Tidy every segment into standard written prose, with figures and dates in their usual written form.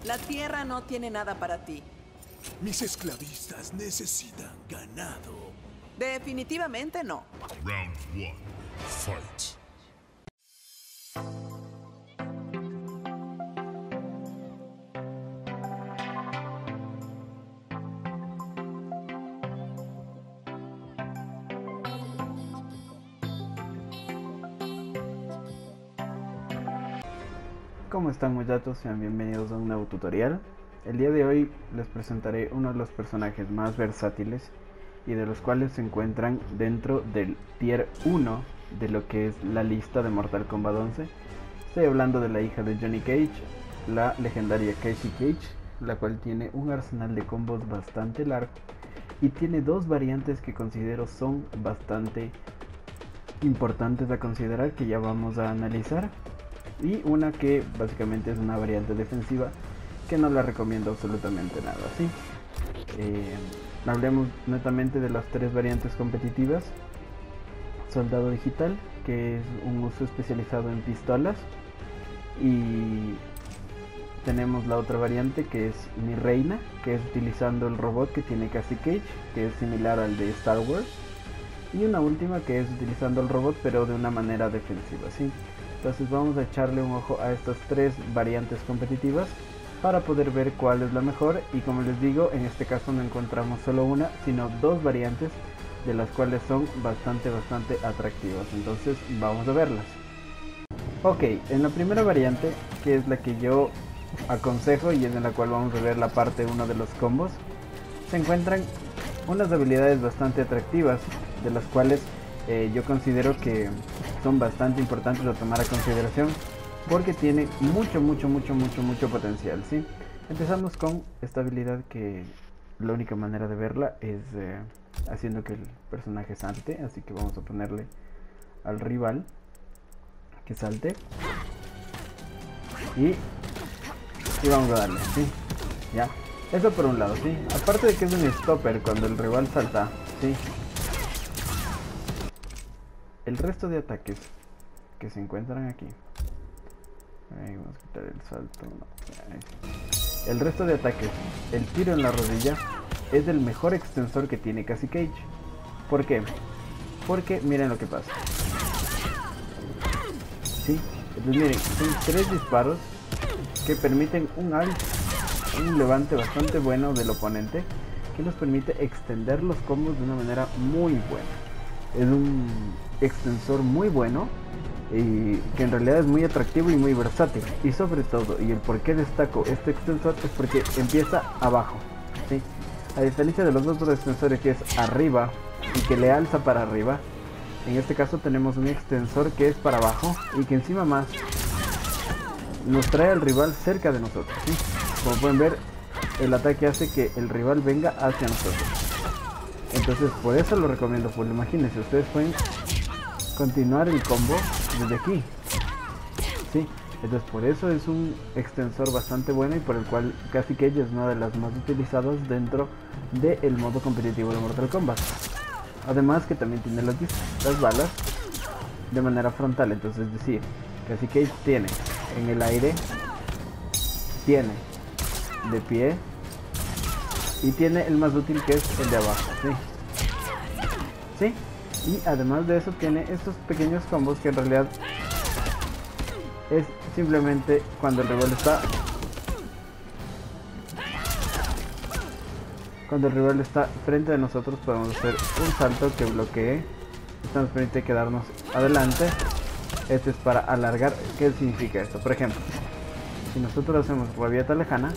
La tierra no tiene nada para ti. Mis esclavistas necesitan ganado. Definitivamente no. Round 1. Fight. ¿Cómo están, muchachos? Sean bienvenidos a un nuevo tutorial. El día de hoy les presentaré uno de los personajes más versátiles y de los cuales se encuentran dentro del tier 1 de lo que es la lista de Mortal Kombat 11. Estoy hablando de la hija de Johnny Cage, la legendaria Casey Cage, la cual tiene un arsenal de combos bastante largo y tiene dos variantes que considero son bastante importantes a considerar, que ya vamos a analizar, y una que básicamente es una variante defensiva que no la recomiendo absolutamente nada, ¿sí? Hablemos netamente de las tres variantes competitivas. Soldado digital, que es un uso especializado en pistolas, y tenemos la otra variante que es Mi Reina, que es utilizando el robot que tiene Casey Cage, que es similar al de Star Wars, y una última que es utilizando el robot pero de una manera defensiva, ¿sí? Entonces vamos a echarle un ojo a estas tres variantes competitivas para poder ver cuál es la mejor, y como les digo, en este caso no encontramos solo una, sino dos variantes, de las cuales son bastante atractivas. Entonces vamos a verlas. Ok, en la primera variante, que es la que yo aconsejo y es en la cual vamos a ver la parte 1 de los combos, se encuentran unas habilidades bastante atractivas, de las cuales yo considero que son bastante importantes a tomar a consideración, porque tiene mucho potencial, ¿sí? Empezamos con esta habilidad, que la única manera de verla es haciendo que el personaje salte, así que vamos a ponerle al rival que salte y vamos a darle, ¿sí? Ya, eso por un lado, ¿sí? Aparte de que es un stopper cuando el rival salta, ¿sí? El resto de ataques que se encuentran aquí, vamos a quitar el salto, no. El resto de ataques, el tiro en la rodilla, es el mejor extensor que tiene Casey Cage. ¿Por qué? Porque miren lo que pasa, ¿sí? Entonces miren, son tres disparos que permiten un levante bastante bueno del oponente, que nos permite extender los combos de una manera muy buena. Es un extensor muy bueno, y que en realidad es muy atractivo y muy versátil. Y sobre todo, y el por qué destaco este extensor, es porque empieza abajo, ¿sí? A diferencia de los otros extensores que es arriba y que le alza para arriba, en este caso tenemos un extensor que es para abajo y que encima más nos trae al rival cerca de nosotros, ¿sí? Como pueden ver, el ataque hace que el rival venga hacia nosotros. Entonces por eso lo recomiendo, pues imagínense, ustedes pueden continuar el combo desde aquí, ¿sí? Entonces por eso es un extensor bastante bueno, y por el cual Casey Cage es una de las más utilizadas dentro del modo competitivo de Mortal Kombat. Además que también tiene las balas de manera frontal, entonces es decir, Casey Cage tiene en el aire, tiene de pie y tiene el más útil, que es el de abajo, ¿sí? ¿Sí? Y además de eso tiene estos pequeños combos que en realidad es simplemente cuando el rival está frente a nosotros, podemos hacer un salto que bloquee. Esto nos permite quedarnos adelante. Este es para alargar. ¿Qué significa esto? Por ejemplo, si nosotros hacemos rabieta lejana,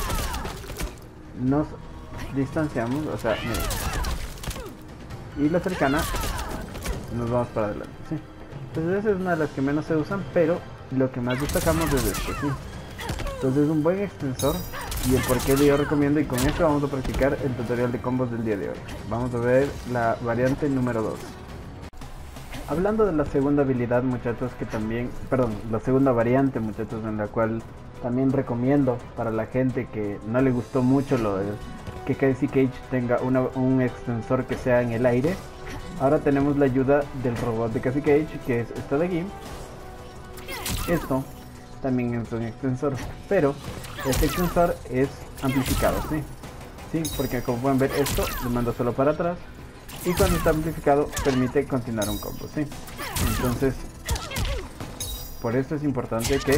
nos distanciamos, o sea, miren, y la cercana nos vamos para adelante, ¿sí? Entonces esa es una de las que menos se usan, pero lo que más destacamos es este, ¿sí? Entonces es un buen extensor, y el por qué yo recomiendo, y con esto vamos a practicar el tutorial de combos del día de hoy. Vamos a ver la variante número 2. Hablando de la segunda habilidad, muchachos, que también, perdón, la segunda variante, muchachos, en la cual también recomiendo para la gente que no le gustó mucho lo de que Casey Cage tenga un extensor que sea en el aire. Ahora tenemos la ayuda del robot de Casey Cage, que es esta de aquí. Esto también es un extensor, pero este extensor es amplificado, ¿sí? Sí, porque como pueden ver esto lo manda solo para atrás y cuando está amplificado permite continuar un combo, ¿sí? Entonces, por eso es importante que...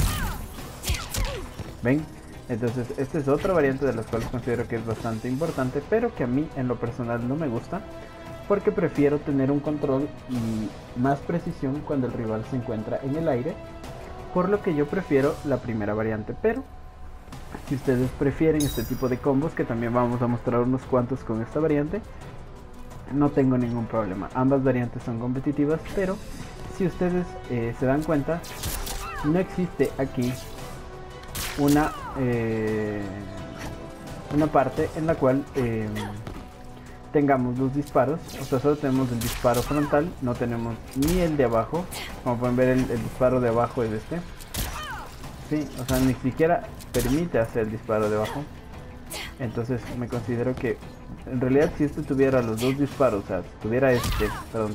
¿Ven? Entonces, esta es otra variante de las cuales considero que es bastante importante, pero que a mí en lo personal no me gusta, porque prefiero tener un control y más precisión cuando el rival se encuentra en el aire, por lo que yo prefiero la primera variante. Pero si ustedes prefieren este tipo de combos, que también vamos a mostrar unos cuantos con esta variante, no tengo ningún problema. Ambas variantes son competitivas, pero si ustedes se dan cuenta, no existe aquí una parte en la cual tengamos los disparos. O sea, solo tenemos el disparo frontal, no tenemos ni el de abajo. Como pueden ver, el disparo de abajo es este. Sí, o sea, ni siquiera permite hacer el disparo de abajo. Entonces me considero que en realidad si este tuviera los dos disparos, o sea, tuviera este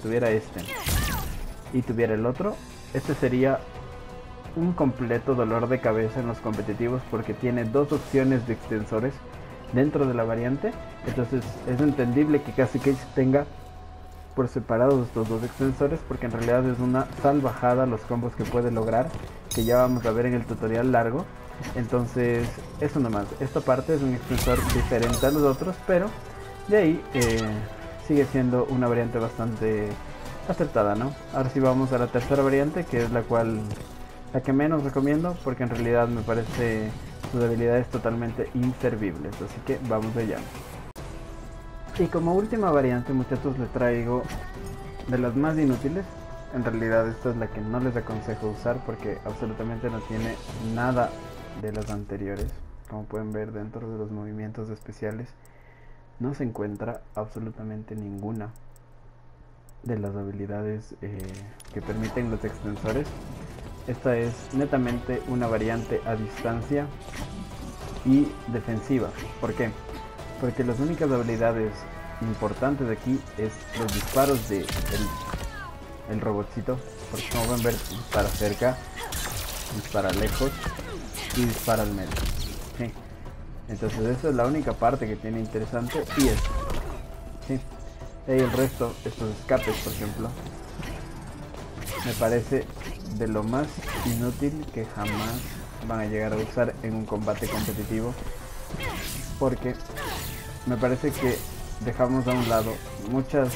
y tuviera el otro, este sería un completo dolor de cabeza en los competitivos, porque tiene dos opciones de extensores dentro de la variante. Entonces es entendible que Cassie Cage tenga por separado estos dos extensores, porque en realidad es una salvajada los combos que puede lograr, que ya vamos a ver en el tutorial largo. Entonces eso nomás, esta parte es un extensor diferente a los otros, pero de ahí sigue siendo una variante bastante aceptada, ¿no? Ahora sí vamos a la tercera variante, que es la que menos recomiendo, porque en realidad me parece sus habilidades totalmente inservibles, así que vamos allá. Y como última variante, muchachos, les traigo de las más inútiles. En realidad esta es la que no les aconsejo usar, porque absolutamente no tiene nada de las anteriores. Como pueden ver, dentro de los movimientos especiales no se encuentra absolutamente ninguna de las habilidades que permiten los extensores. Esta es netamente una variante a distancia y defensiva. ¿Por qué? Porque las únicas habilidades importantes de aquí es los disparos de el robotcito, porque como pueden ver, dispara cerca, dispara lejos y dispara al medio. ¿Sí? Entonces esa es la única parte que tiene interesante, y esto. ¿Sí? Y el resto, estos escapes por ejemplo, me parece de lo más inútil que jamás van a llegar a usar en un combate competitivo, porque me parece que dejamos a un lado muchas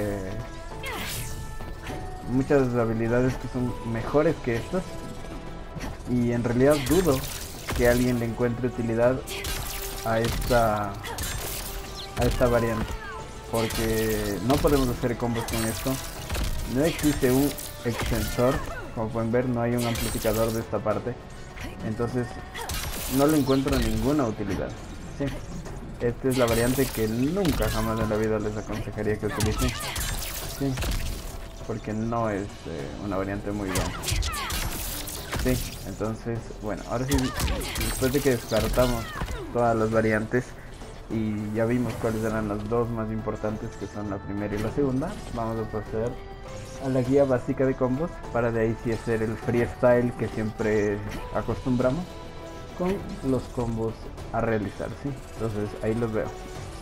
habilidades que son mejores que estas, y en realidad dudo que alguien le encuentre utilidad a esta variante, porque no podemos hacer combos con esto. No existe un extensor, como pueden ver, no hay un amplificador de esta parte, entonces no le encuentro ninguna utilidad. ¿Sí? Esta es la variante que nunca jamás en la vida les aconsejaría que utilicen. ¿Sí? Porque no es una variante muy buena. Sí, entonces, bueno, ahora sí, después de que descartamos todas las variantes y ya vimos cuáles eran las dos más importantes, que son la primera y la segunda, vamos a proceder a la guía básica de combos, para de ahí sí hacer el freestyle que siempre acostumbramos con los combos a realizar, ¿sí? Entonces ahí los veo.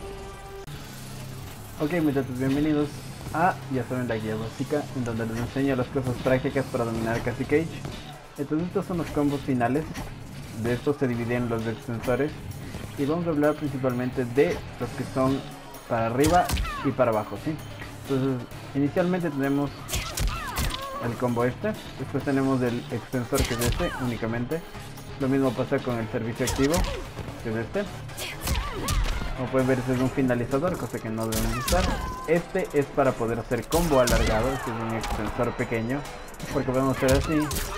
Ok, muchachos, bienvenidos a, ya saben, la guía básica, en donde les enseño las cosas prácticas para dominar Cassie Cage. Entonces estos son los combos finales. De estos se dividen los extensores, y vamos a hablar principalmente de los que son para arriba y para abajo, ¿sí? Entonces inicialmente tenemos el combo este, después tenemos el extensor, que es este únicamente. Lo mismo pasa con el servicio activo, que es este. Como pueden ver, este es un finalizador, cosa que no deben usar. Este es para poder hacer combo alargado, este es un extensor pequeño, porque podemos hacer así.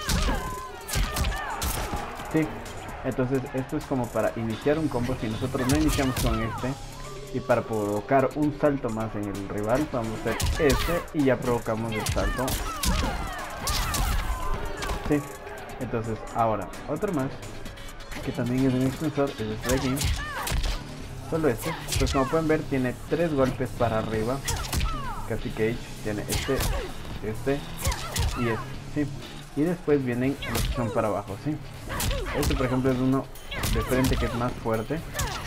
Sí, entonces esto es como para iniciar un combo. Si nosotros no iniciamos con este, y para provocar un salto más en el rival, vamos a hacer este y ya provocamos el salto. Sí, entonces ahora otro más que también es un extensor, es este de aquí, solo este. Pues como pueden ver, tiene 3 golpes para arriba. Cassie Cage tiene este y este, ¿sí? y después vienen los que son para abajo, ¿sí? Este por ejemplo es uno de frente que es más fuerte.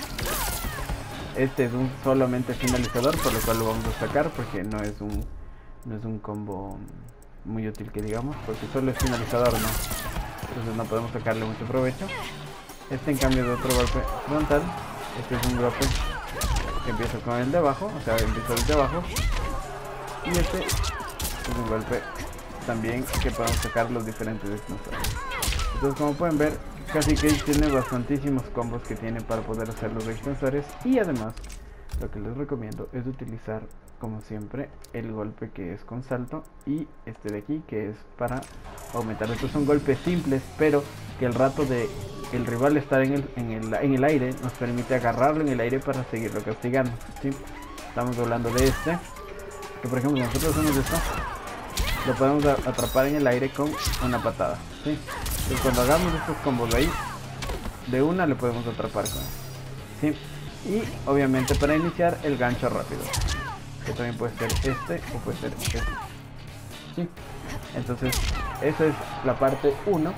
Este es un solamente finalizador, por lo cual lo vamos a sacar porque no es un combo muy útil que digamos, porque solo es finalizador, ¿no? Entonces no podemos sacarle mucho provecho. Este en cambio de otro golpe frontal. Este es un golpe que empieza con el de abajo, o sea empieza desde abajo. Y este es un golpe también que podemos sacar los diferentes extensores. Entonces como pueden ver, Cassie Cage tiene bastantísimos combos que tiene para poder hacer los extensores. Y además lo que les recomiendo es utilizar como siempre el golpe que es con salto y este de aquí que es para aumentar. Estos son golpes simples, pero que el rato de el rival estar en el aire nos permite agarrarlo en el aire para seguirlo castigando, ¿sí? Estamos hablando de este, que por ejemplo nosotros hacemos esto, lo podemos atrapar en el aire con una patada, ¿sí? Entonces cuando hagamos estos combos de ahí, de una le podemos atrapar con él, ¿sí? Y obviamente para iniciar el gancho rápido, que también puede ser este o puede ser este, ¿sí? Entonces esa es la parte 1.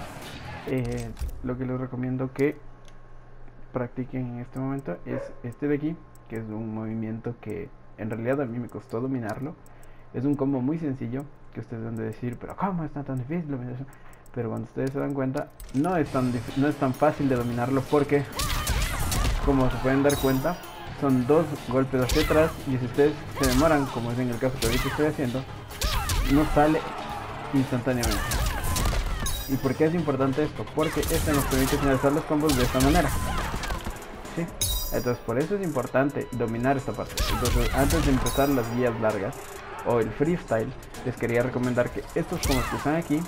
Lo que les recomiendo que practiquen en este momento es este de aquí, que es un movimiento que en realidad a mí me costó dominarlo. Es un combo muy sencillo que ustedes deben de decir, pero ¿cómo está tan difícil? Pero cuando ustedes se dan cuenta, no es tan fácil de dominarlo, porque como se pueden dar cuenta, son dos golpes hacia atrás y si ustedes se demoran, como es en el caso que ahorita estoy haciendo, no sale instantáneamente. ¿Y por qué es importante esto? Porque este nos permite finalizar los combos de esta manera, ¿sí? Entonces por eso es importante dominar esta parte. Entonces antes de empezar las guías largas o el freestyle, les quería recomendar que estos combos que están aquí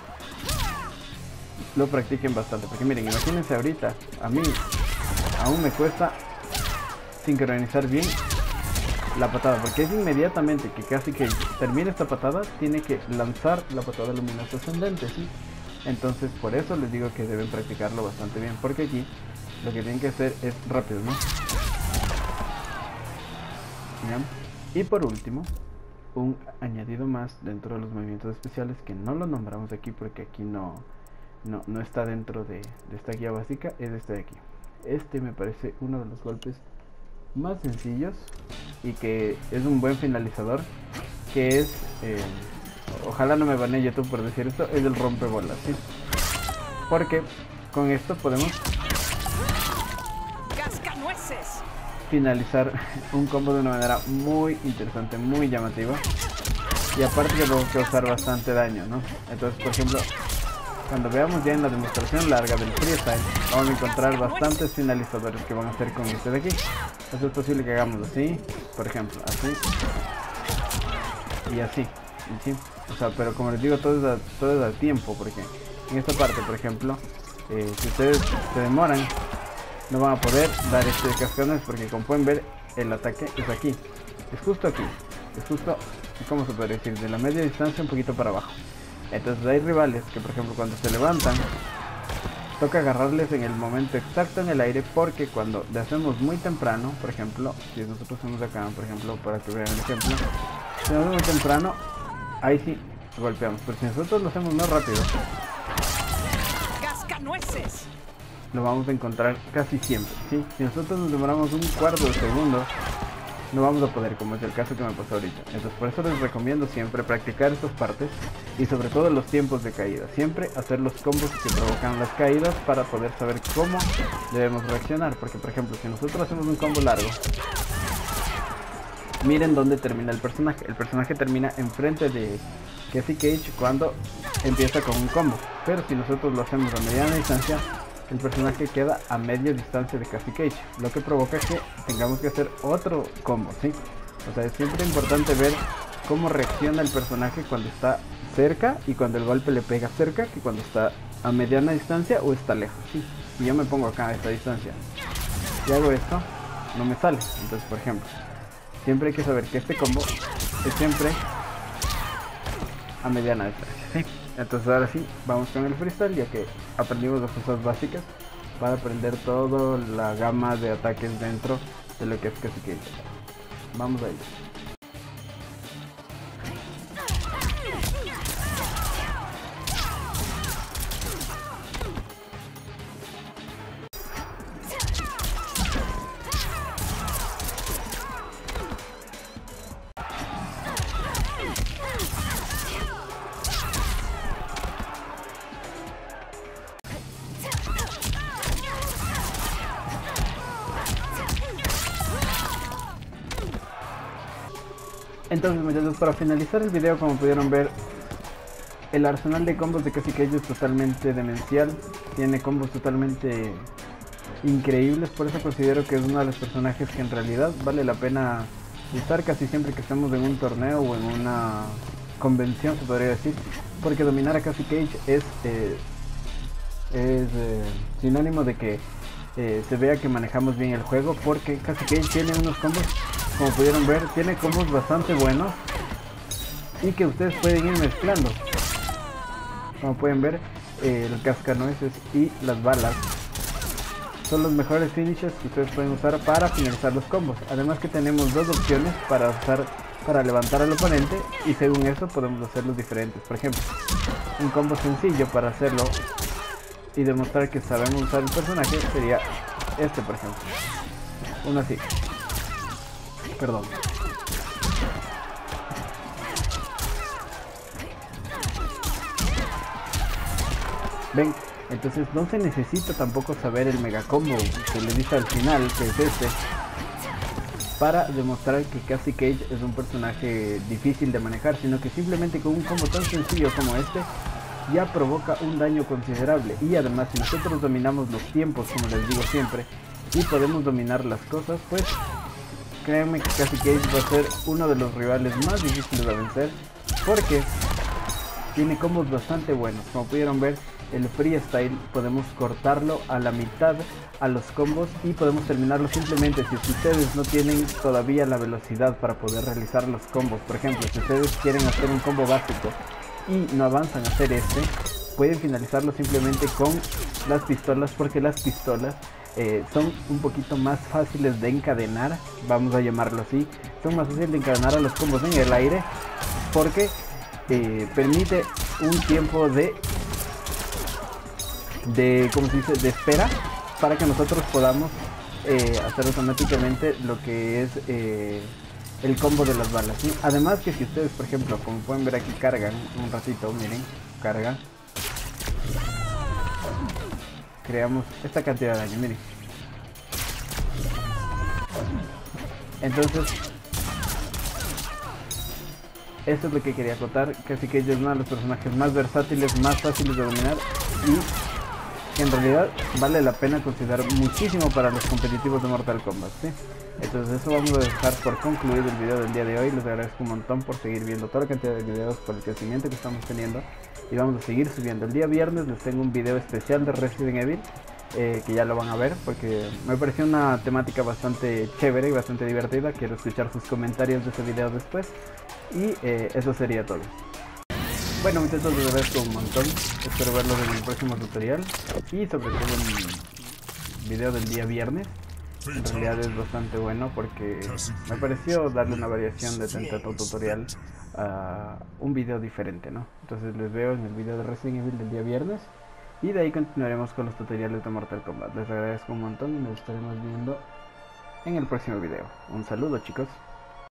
lo practiquen bastante. Porque miren, imagínense ahorita, a mí aún me cuesta sincronizar bien la patada, porque es inmediatamente que casi que termine esta patada, tiene que lanzar la patada luminosa ascendente, ¿sí? Entonces por eso les digo que deben practicarlo bastante bien, porque aquí lo que tienen que hacer es rápido, ¿no? ¿Bien? Y por último, un añadido más dentro de los movimientos especiales que no lo nombramos aquí porque aquí no está dentro de esta guía básica, es este de aquí. Este me parece uno de los golpes más sencillos y que es un buen finalizador, que es ojalá no me banee YouTube por decir esto, es el rompebolas, ¿sí? Porque con esto podemos finalizar un combo de una manera muy interesante, muy llamativa, y aparte que podemos causar bastante daño, ¿no? Entonces por ejemplo, cuando veamos ya en la demostración larga del freestyle, vamos a encontrar bastantes finalizadores que van a hacer con este de aquí. Entonces es posible que hagamos así, por ejemplo, así y así, ¿sí? O sea, pero como les digo, todo es a tiempo, porque en esta parte, por ejemplo, si ustedes se demoran, no van a poder dar este de cascadas, porque como pueden ver, el ataque es aquí, es justo aquí, es justo, ¿cómo se puede decir? De la media distancia un poquito para abajo. Entonces hay rivales que por ejemplo cuando se levantan, toca agarrarles en el momento exacto en el aire, porque cuando le hacemos muy temprano, por ejemplo, si nosotros hacemos acá, por ejemplo, para que vean el ejemplo, si lo hacemos muy temprano, ahí sí golpeamos, pero si nosotros lo hacemos más rápido, ¡cascanueces!, lo vamos a encontrar casi siempre, ¿sí? Si nosotros nos demoramos un cuarto de segundo, no vamos a poder, como es el caso que me pasó ahorita. Entonces por eso les recomiendo siempre practicar estas partes y sobre todo los tiempos de caída. Siempre hacer los combos que provocan las caídas para poder saber cómo debemos reaccionar. Porque por ejemplo, si nosotros hacemos un combo largo, miren dónde termina el personaje. El personaje termina enfrente de Cassie Cage cuando empieza con un combo. Pero si nosotros lo hacemos a mediana distancia, el personaje queda a media distancia de Cassie Cage, lo que provoca que tengamos que hacer otro combo, ¿sí? O sea, es siempre importante ver cómo reacciona el personaje cuando está cerca y cuando el golpe le pega cerca, que cuando está a mediana distancia o está lejos, ¿sí? Si yo me pongo acá a esta distancia y hago esto, no me sale. Entonces, por ejemplo, siempre hay que saber que este combo es siempre a mediana distancia, ¿sí? Entonces ahora sí, vamos con el freestyle, ya que aprendimos las cosas básicas para aprender toda la gama de ataques dentro de lo que es Cassie Cage. Vamos a ello. Entonces, muchachos, para finalizar el video, como pudieron ver, el arsenal de combos de Cassie Cage es totalmente demencial. Tiene combos totalmente increíbles, por eso considero que es uno de los personajes que en realidad vale la pena usar casi siempre que estemos en un torneo o en una convención, se podría decir, porque dominar a Cassie Cage es sinónimo de que se vea que manejamos bien el juego, porque Cassie Cage tiene unos combos, como pudieron ver, tiene combos bastante buenos y que ustedes pueden ir mezclando. Como pueden ver, el cascanueces y las balas son los mejores finishers que ustedes pueden usar para finalizar los combos. Además que tenemos dos opciones para usar para levantar al oponente, y según eso podemos hacerlos diferentes. Por ejemplo, un combo sencillo para hacerlo y demostrar que sabemos usar el personaje sería este, por ejemplo. Uno así. Perdón. Ven, entonces no se necesita tampoco saber el mega combo que le dice al final, que es este, para demostrar que Cassie Cage es un personaje difícil de manejar, sino que simplemente con un combo tan sencillo como este ya provoca un daño considerable. Y además, si nosotros dominamos los tiempos, como les digo siempre, y podemos dominar las cosas, pues créanme que Cassie Cage va a ser uno de los rivales más difíciles de vencer, porque tiene combos bastante buenos. Como pudieron ver, el freestyle podemos cortarlo a la mitad a los combos y podemos terminarlo simplemente si ustedes no tienen todavía la velocidad para poder realizar los combos. Por ejemplo, si ustedes quieren hacer un combo básico y no avanzan a hacer este, pueden finalizarlo simplemente con las pistolas, porque las pistolas son un poquito más fáciles de encadenar, vamos a llamarlo así. Son más fáciles de encadenar a los combos en el aire, porque permite un tiempo de ¿cómo se dice?, de espera, para que nosotros podamos hacer automáticamente lo que es el combo de las balas, ¿sí? Además que si ustedes, por ejemplo, como pueden ver aquí, cargan un ratito, miren, cargan, creamos esta cantidad de daño, miren. Entonces, eso es lo que quería acotar. Cassie Cage es uno de los personajes más versátiles, más fáciles de dominar, y en realidad vale la pena considerar muchísimo para los competitivos de Mortal Kombat, ¿sí? Entonces eso vamos a dejar por concluido el video del día de hoy. Les agradezco un montón por seguir viendo toda la cantidad de videos, por el crecimiento que estamos teniendo, y vamos a seguir subiendo. El día viernes les tengo un video especial de Resident Evil, que ya lo van a ver, porque me pareció una temática bastante chévere y bastante divertida. Quiero escuchar sus comentarios de ese video después, y eso sería todo. Bueno, muchachos, les agradezco un montón. Espero verlos en el próximo tutorial, y sobre todo en el video del día viernes. En realidad es bastante bueno porque me pareció darle una variación de tanto tutorial a un video diferente, ¿no? Entonces les veo en el video de Resident Evil del día viernes, y de ahí continuaremos con los tutoriales de Mortal Kombat. Les agradezco un montón y nos estaremos viendo en el próximo video. Un saludo, chicos.